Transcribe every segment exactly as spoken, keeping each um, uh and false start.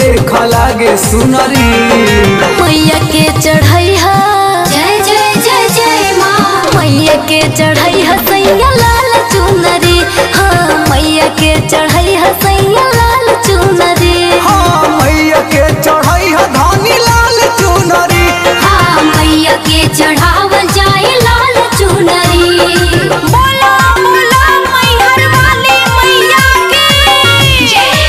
देख लागे सुनरी। मैया के चढ़ाई हा जय जय जय जय माँ। मैया के चढ़ाई हा सैया लाल चुनरी। हाँ मैया के चढ़ाई हा सैया लाल चुनरी। हाँ मैया के चढ़ाई हा धानी लाल चुनरी। हाँ मैया के चढ़ावल जाए लाल चुनरी। बोलो बोलो मैहर वाली मैया की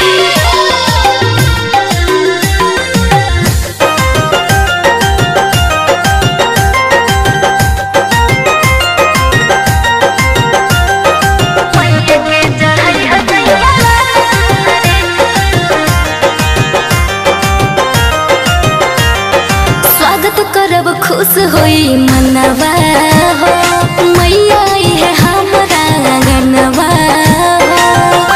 मैया के चढ़ाई हा सैया लाल चुनरी। स्वागत करब खुश होई मनवा हो। मैया है हमरा गनवा हो।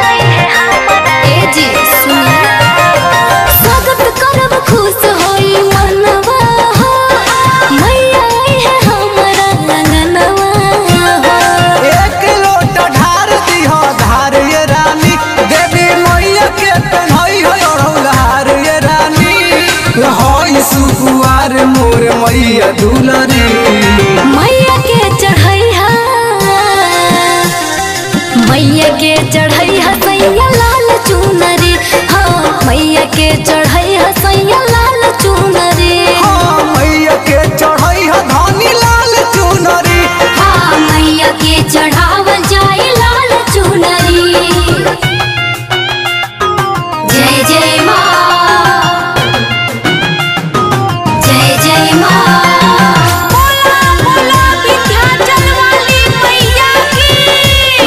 ए जी सुनी स्वागत करब खुश होई मनवा हो। मैया है हमरा गनवा हो। एक लोटा ढार दिहा धार ये रानी। देवी मैया के पहनाई हो अड़ौलहार ये रानी। हई सुकुआर मोर मैया दुलरी। मैया के चढ़ाई हा मैया के चढ़ाई हा सैया लाल चुनरी। हाँ मैया के चढ़ाई हा सैया लाल चुनरी। हाँ मैया के चढ़ाई हा धानी लाल चुनरी। हाँ मैया के चढ़ावल जाए लाल चुनरी। जय जय माँ जय जय माँ। बोला बोला विंध्याचल वाली मैया की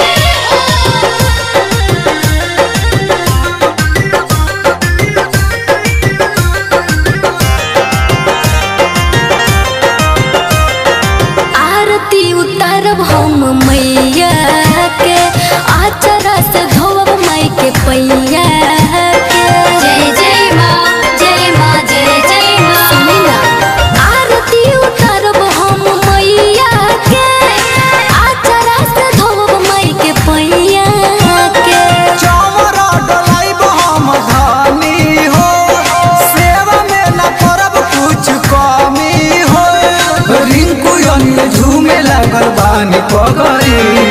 आरती उतारब हम मैया के। आचरा से धोब माई के पैया के। जय जय माँ जय माँ जय जय माँ। सुनी ना आरती उतारब हम मैया के। आचरा से धोब माई के पैया के। चावरा डलाइब हम धानी हो। सेवा में न करब कुछ कमी हो। रिंकू अन्य झूमे लगल बानी पगरी।